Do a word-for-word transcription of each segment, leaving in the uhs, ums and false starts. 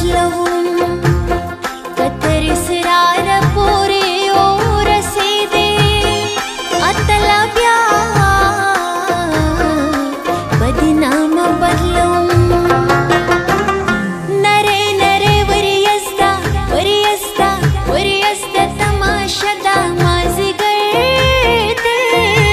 بدلهم کتر اسرار پورې ورسېدې اتلا بیا بدنام بدلهم نره نره وریستا وریستا وریستا تماشا دا مازیګر دې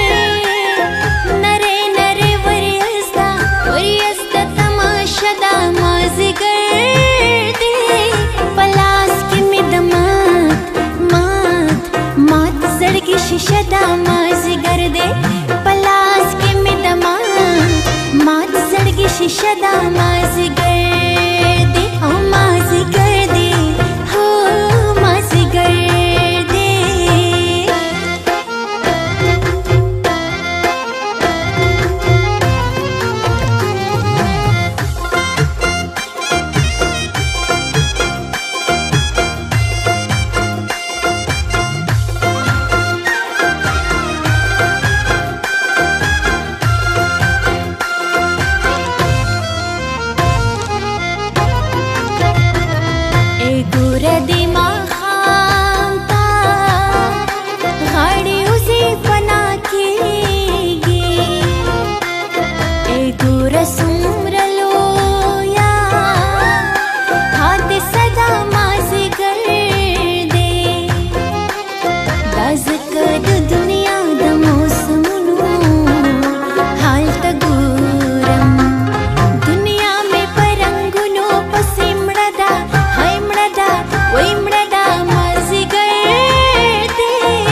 نره نره وریستا وریستا تماشا دا مازیګر دې پلاس کې مې د مات مات مات زړګي شیشه دا مازیګر دې پلاس کې مې د مات مات زړګي شیشه دا مازیګر دې او مازیګر دې هو مازیګر دې اے ګوره دې ماښام ته غاړې وزې فنا کېږي اے ګوره څومره لویه حادثه دا مازیګر دی دا ځکه د دنیا د موسمونو حال ته ګورم دنیا مې په رنګونو پسې مړه ده هی مړه ده وی مړه ده مازیګر دی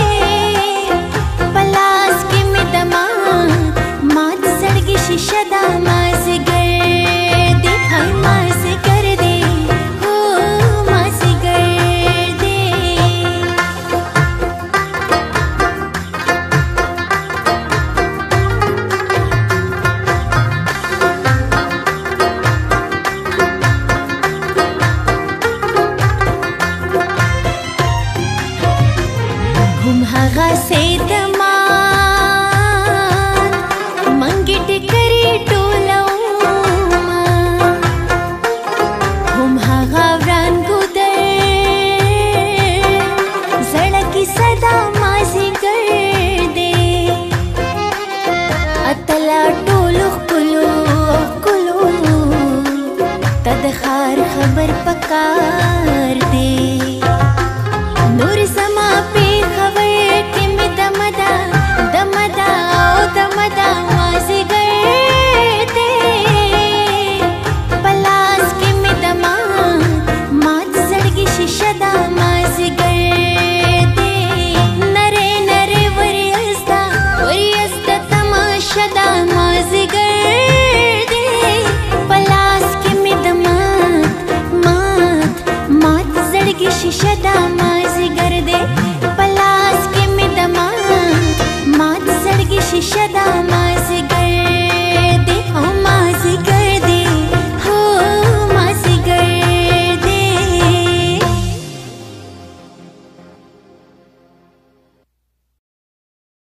په لاس کې مې د مات مات زړګي شیشه ده مازیګر دی هی مازیګر دی هو مازیګر دی هم هغه سید مات منګې ټکرې ټولومه هم هغه وران ګودر زړه کیسه دا مازیګر دی اتلا ټولو ښکلو ښکلو ته د ښار خبر پکار دی